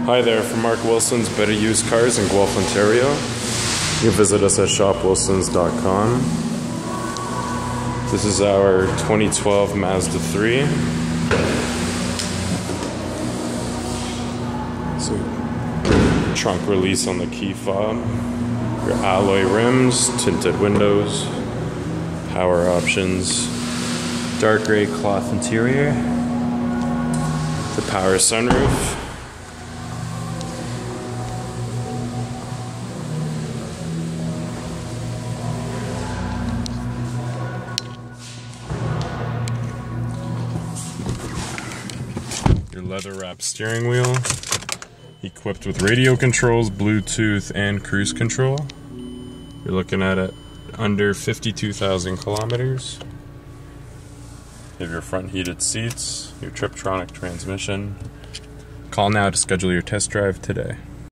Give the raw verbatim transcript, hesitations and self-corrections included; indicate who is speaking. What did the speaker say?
Speaker 1: Hi there, from Mark Wilson's Better Used Cars in Guelph, Ontario. You can visit us at shop wilsons dot com. This is our twenty twelve Mazda three. So, trunk release on the key fob. Your alloy rims, tinted windows, power options, dark gray cloth interior, the power sunroof. Your leather wrapped steering wheel, equipped with radio controls, Bluetooth, and cruise control. You're looking at it under fifty-two thousand kilometers. You have your front heated seats, your Triptronic transmission. Call now to schedule your test drive today.